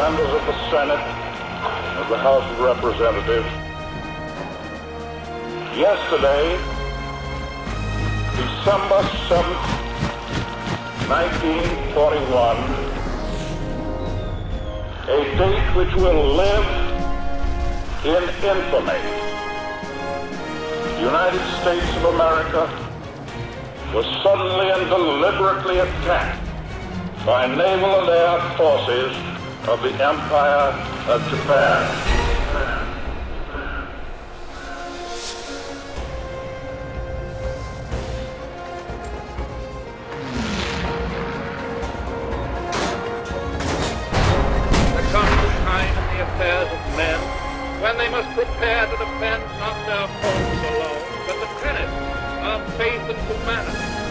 members of the Senate, of the House of Representatives. Yesterday, December 7th, 1941, a date which will live in infamy. The United States of America was suddenly and deliberately attacked by naval and air forces of the Empire of Japan. There comes a time in the affairs of men when they must prepare to defend not their homes alone, but the tenets of faith and humanity.